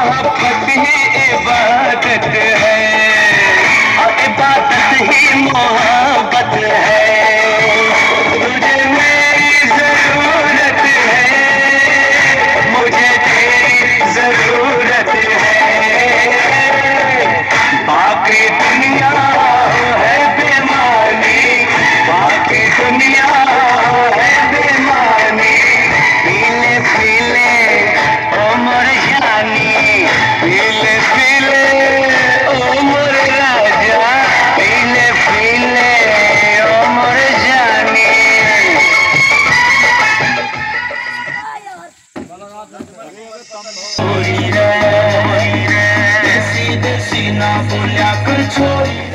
मोहब्बत ही इबादत है, और इबादत ही मोहब्बत है। तुझे मेरी जरूरत है, मुझे तेरी जरूरत है। बाकी दुनिया है बेमानी, बाकी दुनिया है बेमानी। पीले पीले ओ मोर जानी, पीले पीले ओ मोर राजा, पीले पीले ओ मोर जानी। देसी देसी ना बोलिया कर छोरी।